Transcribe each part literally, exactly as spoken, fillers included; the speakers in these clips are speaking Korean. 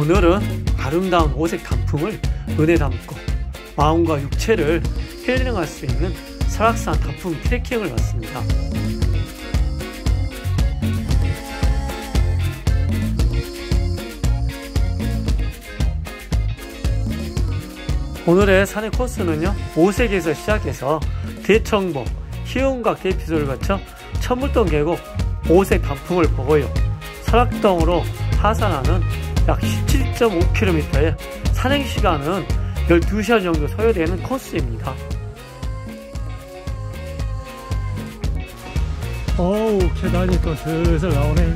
오늘은 아름다운 오색 단풍을 눈에 담고 마음과 육체를 힐링할 수 있는 설악산 단풍 트레킹을 왔습니다. 오늘의 산의 코스는요, 오색에서 시작해서 대청봉, 희운각 대피소를 거쳐 천물동 계곡 오색 단풍을 보고요, 설악동으로 하산하는 약 십칠 점 오 킬로미터의 산행시간은 열두 시간 정도 소요되는 코스입니다. 어우, 계단이 또 슬슬 나오네요.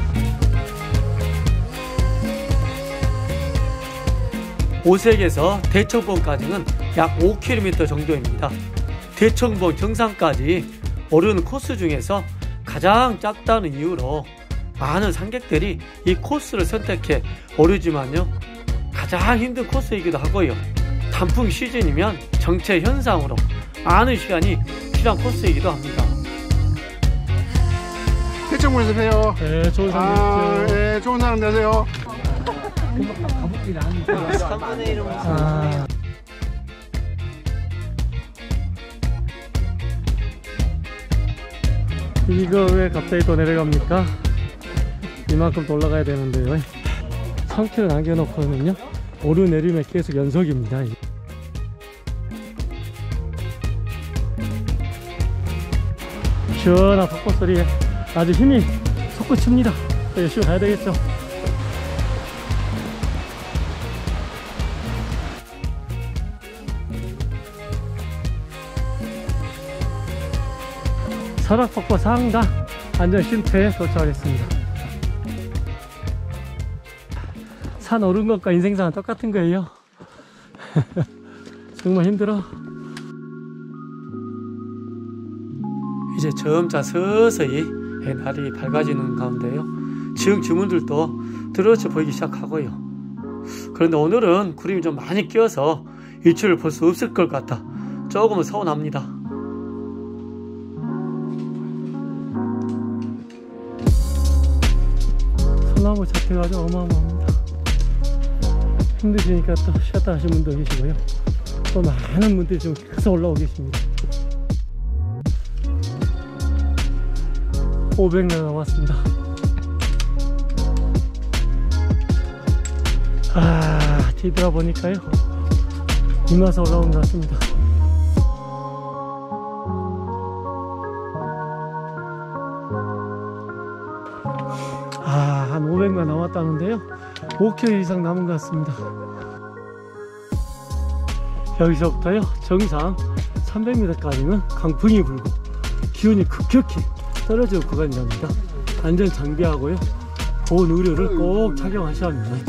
오색에서 대청봉까지는 약 오 킬로미터 정도입니다. 대청봉 정상까지 오르는 코스 중에서 가장 짧다는 이유로 많은 관객들이 이 코스를 선택해 오르지만요, 가장 힘든 코스이기도 하고요, 단풍 시즌이면 정체 현상으로 많은 시간이 필요한 코스이기도 합니다. 대청봉에서 봬요. 네, 좋은 사람 아, 되세요. 네, 좋은 사람 되세요. 가복길이 아니니까 삼분의 일은 아, 이거 왜 갑자기 또 내려갑니까? 이만큼 또 올라가야 되는데요. 삼 킬로미터 남겨놓고는요, 오르내림에 계속 연속입니다. 시원한 벚꽃 소리에 아주 힘이 솟구칩니다. 열심히 가야 되겠죠. 설악벚꽃 상당 안전쉼터에 도착하겠습니다. 산 오른 것과 인생사는 똑같은 거예요. 정말 힘들어. 이제 점차 서서히 날이 밝아지는 가운데요, 지형 지문들도 드러져 보이기 시작하고요. 그런데 오늘은 구름이 좀 많이 끼어서 일출을 볼 수 없을 것 같아 조금은 서운합니다. 소나무 자체가 아주 어마어마합니다. 힘드시니까 또 쉬었다 하신 분도 계시고요, 또 많은 분들이 지금 계속 올라오고 계십니다. 오백 명 남았습니다. 아, 뒤돌아보니까요, 이마서 올라온 것 같습니다. 아, 한 오백 명 남았다는데요, 오 킬로미터 이상 남은 것 같습니다. 여기서부터요, 정상 삼백 미터까지는 강풍이 불고 기온이 급격히 떨어지는 구간이랍니다. 안전 장비하고요, 보온 의료를 꼭 착용하셔야 합니다.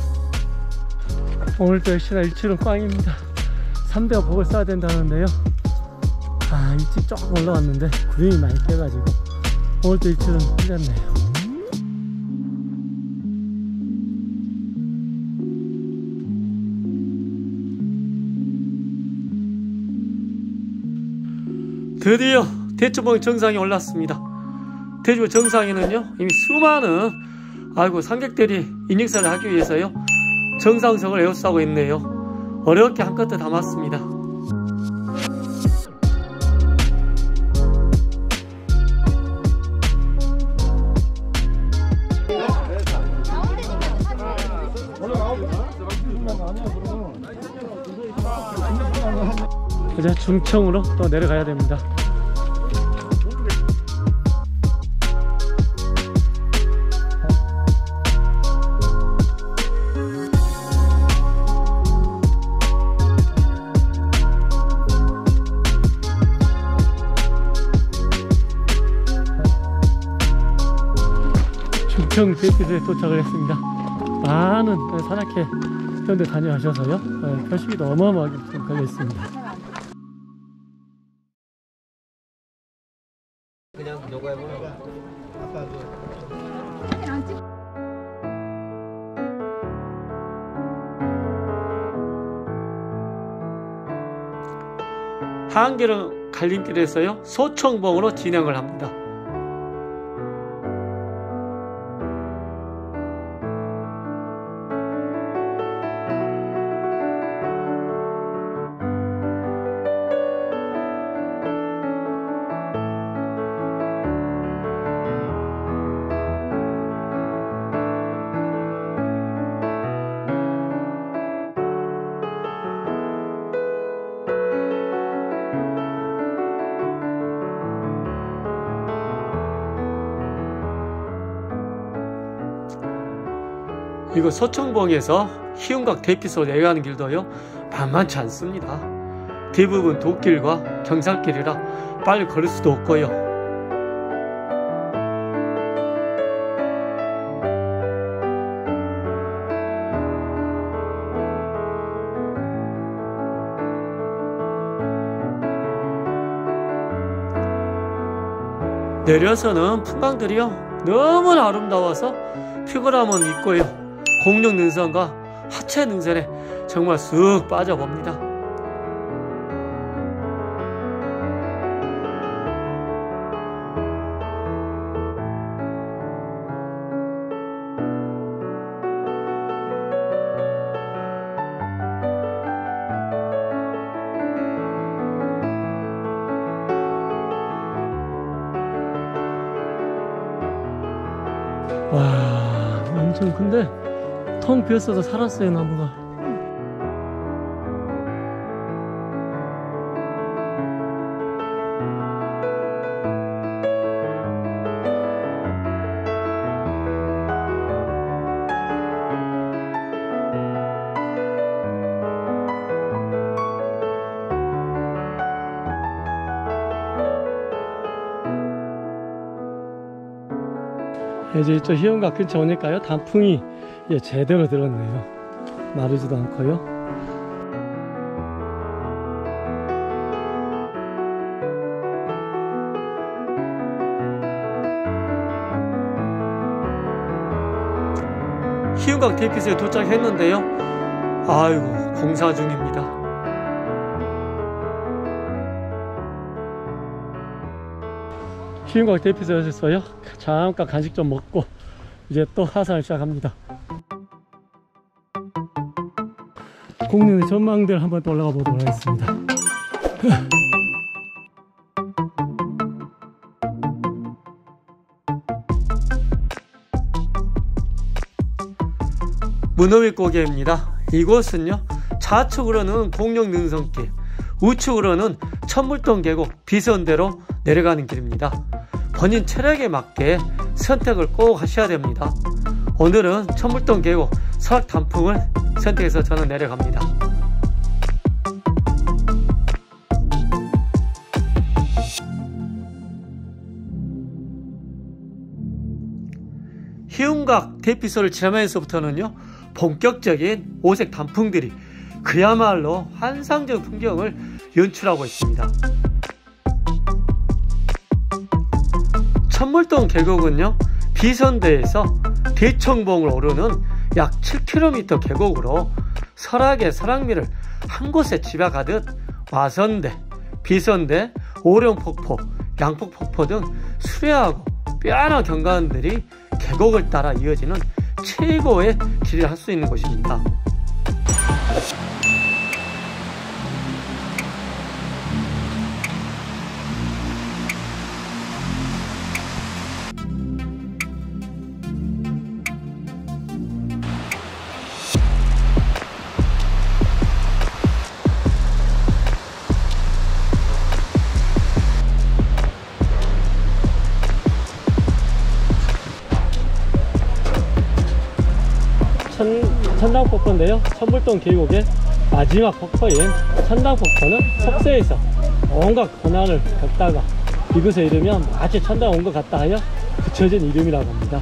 오늘도 역시나 일출은 꽝입니다. 삼 대가 복을 써야 된다는데요, 아, 일찍 조금 올라왔는데 구름이 많이 껴가지고 오늘도 일출은 틀렸네요. 드디어 대청봉 정상에 올랐습니다. 대주 정상에는요, 이미 수많은 아이고 관객들이 인증사를 하기 위해서요, 정상석을 에워싸고 있네요. 어렵게 한껏 담았습니다. 이제 중청으로 또 내려가야 됩니다. 중청 대피소에 도착을 했습니다. 많은 산악회 회원들 다녀가셔서요, 표식이도 어마어마하게 걸려 있습니다. 그냥 요거 해보는 거. 아까 하안계령 갈림길에서요, 소청봉으로 진행을 합니다. 이거 서천봉에서 희운각 대피소로 내려가는 길도요 만만치 않습니다. 대부분 도길과 경사길이라 빨리 걸을 수도 없고요. 내려서는 풍광들이요 너무나 아름다워서 피곤함은 있고요 공룡 능선과 하체 능선에 정말 쑥 빠져봅니다. 와, 엄청 큰데 텅 비었어도 살았어요 나무가. 이제 이쪽 희운각 근처 오니까요 단풍이 예, 제대로 들었네요. 마르지도 않고요. 희운각 대피소에 도착했는데요 아이고 공사 중입니다. 희운각 대피소에서요 잠깐 간식 좀 먹고 이제 또 하산을 시작합니다. 공룡의 전망대를 한번 또 올라가 보도록 하겠습니다. 문어윗 고개입니다. 이곳은요 좌측으로는 공룡 능선길, 우측으로는 천물동 계곡 비선대로 내려가는 길입니다. 본인 체력에 맞게 선택을 꼭 하셔야 됩니다. 오늘은 천물동 계곡 설악 단풍을 선택해서 저는 내려갑니다. 희운각 대피소를 지나면서부터는요 본격적인 오색 단풍들이 그야말로 환상적 풍경을 연출하고 있습니다. 천물동 계곡은요 비선대에서 대청봉을 오르는 약 칠 킬로미터 계곡으로 설악의 설악미를 한 곳에 집약하듯 와선대, 비선대, 오령폭포, 양폭폭포 등 수려하고 뼈아나 경관들이 계곡을 따라 이어지는 최고의 길을 할 수 있는 곳입니다. 천, 천당폭포인데요 천물동 계곡의 마지막 폭포인 천당폭포는 속세에서 온갖 고난을 겪다가 이곳에 이르면 마치 천당 온 것 같다 하여 붙여진 이름이라고 합니다.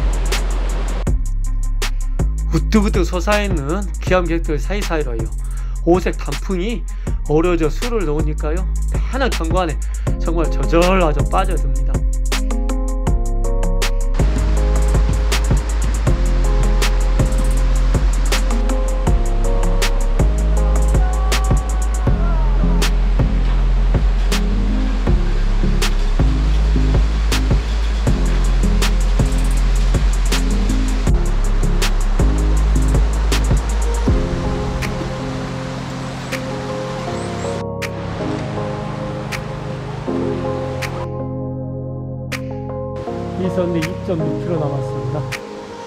우뚝우뚝 솟아있는 기암객들 사이사이로요 오색 단풍이 어우러져 술을 놓으니까요, 편한 경관에 정말 저절마저 빠져듭니다. 이선대 이 점 육 킬로미터 남았습니다.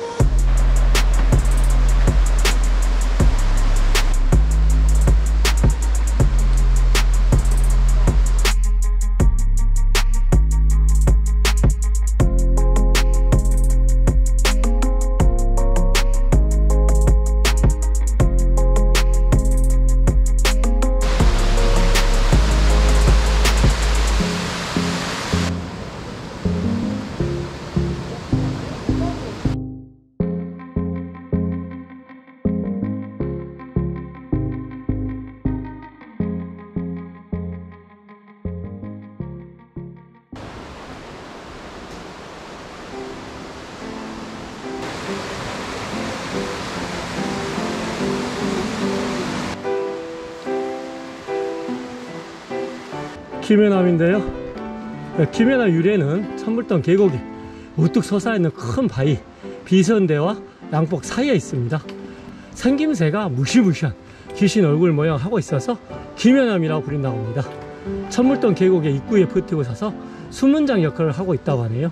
김해남인데요. 김해남 유래는 천물동 계곡에 우뚝 솟아있는 큰 바위 비선대와 양복 사이에 있습니다. 생김새가 무시무시한 귀신 얼굴 모양 하고 있어서 김해남이라고 부른다고 합니다. 천물동 계곡의 입구에 버티고 서서 수문장 역할을 하고 있다고 하네요.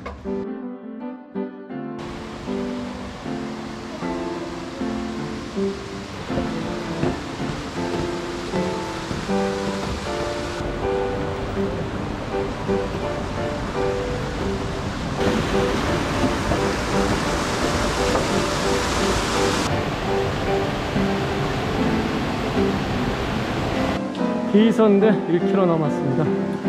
비선대 일 킬로미터 남았습니다.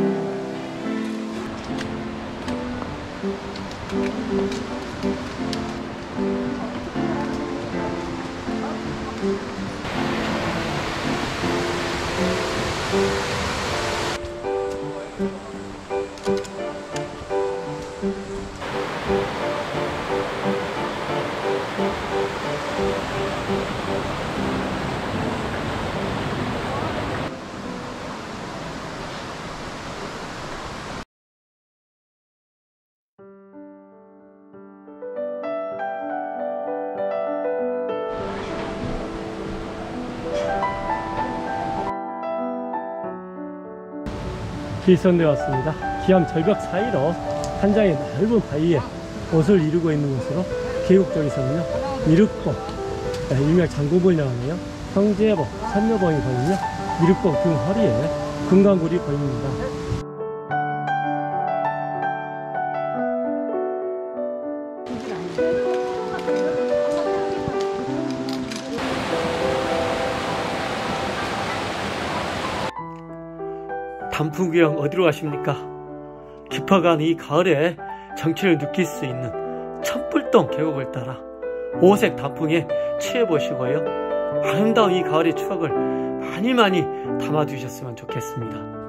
비선대 왔습니다. 기암 절벽 사이로 한 장의 넓은 바위에 옷을 이루고 있는 곳으로 계곡 쪽에서는요 미륵봉, 일명 장구봉이라고 하네요. 형제봉, 선녀봉이 보이며 미륵봉 등 허리에 금강굴이 보입니다. 단풍 구경 어디로 가십니까? 깊어가는 이 가을에 정취를 느낄 수 있는 천불동 계곡을 따라 오색 단풍에 취해보시고요, 아름다운 이 가을의 추억을 많이 많이 담아두셨으면 좋겠습니다.